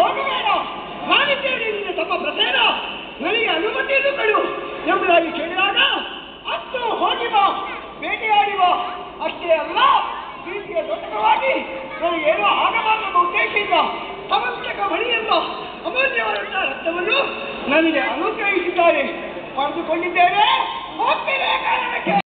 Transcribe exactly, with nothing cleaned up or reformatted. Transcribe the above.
ಹೋಗಬೇಡ, ನಾನಿದ್ದೇನೆ ನಿನ್ನ ತಮ್ಮ ಪ್ರಸೇನ, ನನಗೆ ಅನುಮತಿಯನ್ನು ಕೊಡು ಎಂಬುದಾಗಿ ಕೇಳಿದಾಗ ಅಷ್ಟು ಹೋಗಿ ಬಾ, ಬೇಟೆಯಾಡಿ ಬಾ. ಅಷ್ಟೇ ಅಲ್ಲ, ಪ್ರೀತಿಯ ದೊಡ್ಡವಾಗಿ ನನಗೇನೋ ಆಗಬಾರದು ಉದ್ದೇಶದಿಂದ ಸಮಸ್ತಕ ಬಳಿಯೆಂಬ ಅಮೂಲ್ಯವಾದಂತಹ ರಕ್ತವನ್ನು ನನಗೆ ಅನುಗ್ರಹಿಸಿದ್ದಾರೆ. ಪಡೆದುಕೊಂಡಿದ್ದೇನೆ. ಹೋಗ್ತೇನೆ ಕಾರಣಕ್ಕೆ